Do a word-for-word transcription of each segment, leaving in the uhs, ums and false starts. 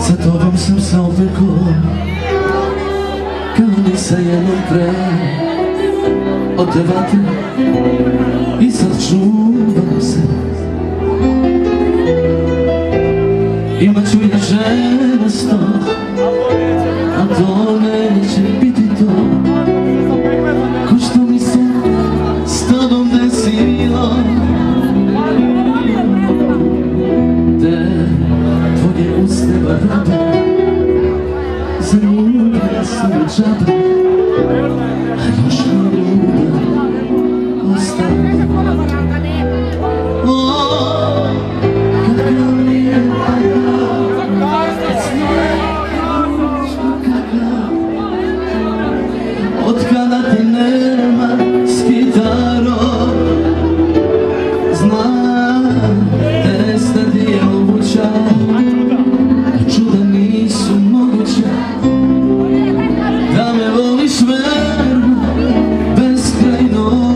Sa tobom sam se opekao, kao ni sa jednom pre. Od te vatre i sad čuvam se. Imat ću ja žena sto, a to neće biti to. Ko što mi se s tobom desilo, te tvoje uste barabe, zaljubila sam u džabe, a još mi ljubav ostane. Otkada te nema s gitarom, znam nestati je moguća, a čuda nisu moguća. Da me voliš verno, beskrajno,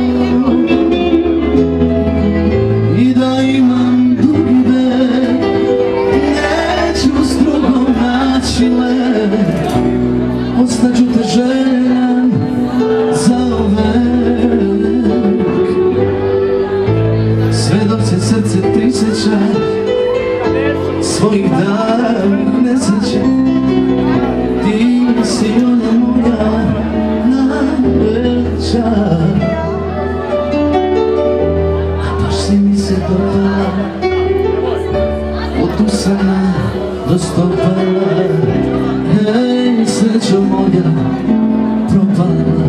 i da imam dugi vek, neću s drugom naći lek. Ostaću te željam zauvek, sve dok se srce prisjeća svojih davnih nesreća. Ti si ona moja najveća, a baš si mi se dopala, od Usana do Stopala. Hej, srećo moja propala.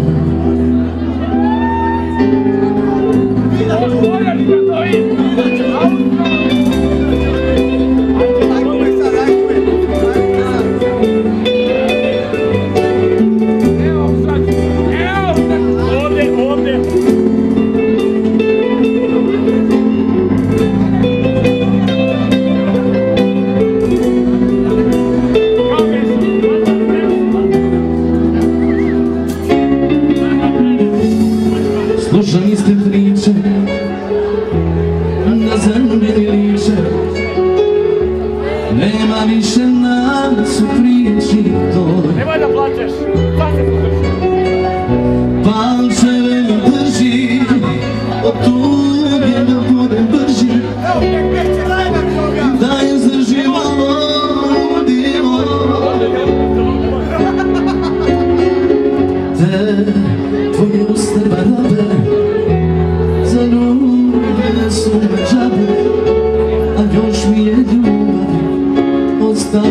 Slušam iste priče, na zemlji liče, nema više nas u priči toj. Nemoj da plačeš, sad se slušaš. Palče veli drži, od tuge da budem brži, da izdržim ovo ludilo. Te tvoje uste barabe, zaljubile su me džabe, a još mi je ljubav ostalo.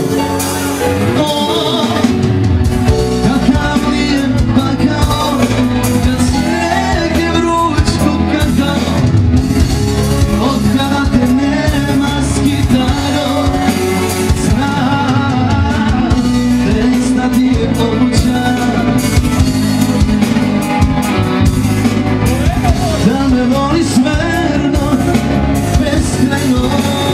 Kakav lijep pakao, kad snijeg je vruć ko kakao, otkada te nema s gitarom, znam nestati je moguća. Da me voliš verno, beskrajno,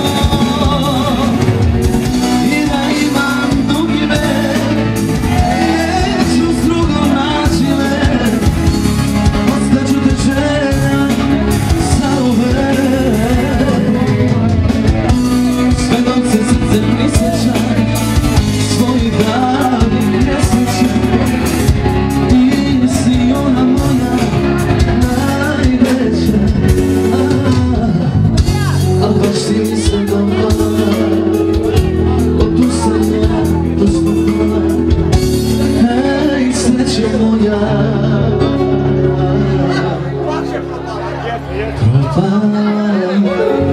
i da imam dugi vek, neću s drugom naći lek. Ostaću te željam zauvek, sve dok se srce prisjeća svojih davnih nesreća. Ti si ona moja najveća, a baš si mi se dopala, od Usana do Stopala. Hej, srećo moja propala.